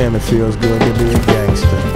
Damn, it feels good to be a gangster.